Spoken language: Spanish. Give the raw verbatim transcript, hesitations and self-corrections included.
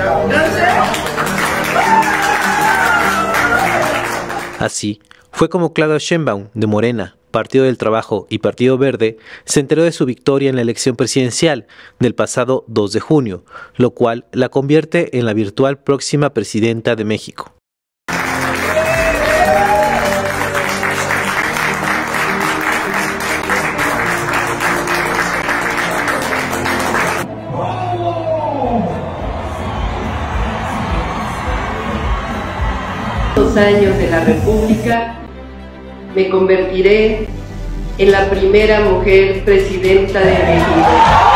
Así fue como Claudia Sheinbaum, de Morena, Partido del Trabajo y Partido Verde, se enteró de su victoria en la elección presidencial del pasado dos de junio, lo cual la convierte en la virtual próxima presidenta de México. Los años de la República, me convertiré en la primera mujer presidenta de México.